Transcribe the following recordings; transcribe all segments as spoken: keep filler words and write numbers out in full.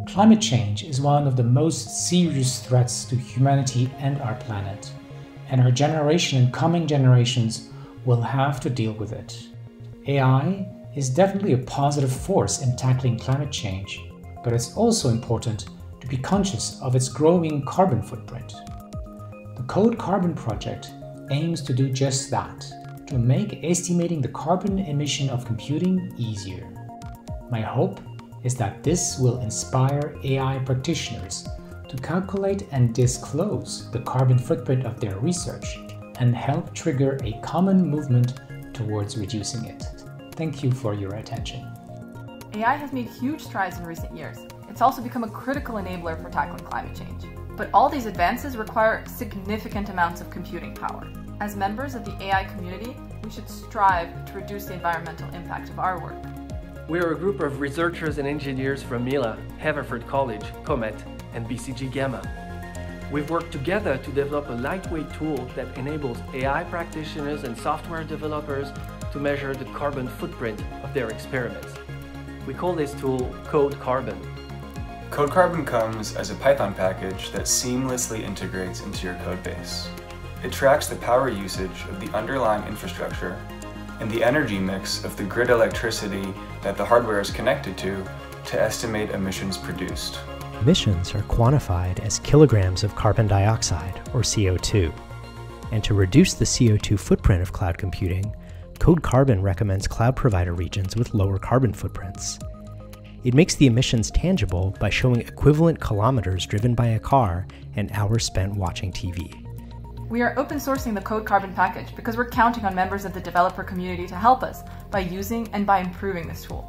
Climate change is one of the most serious threats to humanity and our planet, and our generation and coming generations will have to deal with it. A I is definitely a positive force in tackling climate change, but it's also important to be conscious of its growing carbon footprint. The Code Carbon project aims to do just that, to make estimating the carbon emission of computing easier. My hope is that this will inspire A I practitioners to calculate and disclose the carbon footprint of their research and help trigger a common movement towards reducing it. Thank you for your attention. A I has made huge strides in recent years. It's also become a critical enabler for tackling climate change. But all these advances require significant amounts of computing power. As members of the A I community, we should strive to reduce the environmental impact of our work. We are a group of researchers and engineers from Mila, Haverford College, Comet, and B C G Gamma. We've worked together to develop a lightweight tool that enables A I practitioners and software developers to measure the carbon footprint of their experiments. We call this tool Code Carbon. Code Carbon comes as a Python package that seamlessly integrates into your codebase. It tracks the power usage of the underlying infrastructure and the energy mix of the grid electricity that the hardware is connected to to estimate emissions produced. Emissions are quantified as kilograms of carbon dioxide, or C O two. And to reduce the C O two footprint of cloud computing, Code Carbon recommends cloud provider regions with lower carbon footprints. It makes the emissions tangible by showing equivalent kilometers driven by a car and hours spent watching T V. We are open sourcing the Code Carbon package because we're counting on members of the developer community to help us by using and by improving this tool.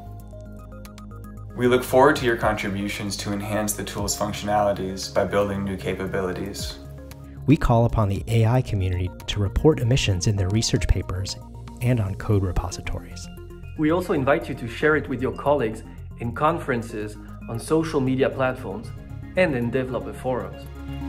We look forward to your contributions to enhance the tool's functionalities by building new capabilities. We call upon the A I community to report emissions in their research papers and on code repositories. We also invite you to share it with your colleagues in conferences, on social media platforms, and in developer forums.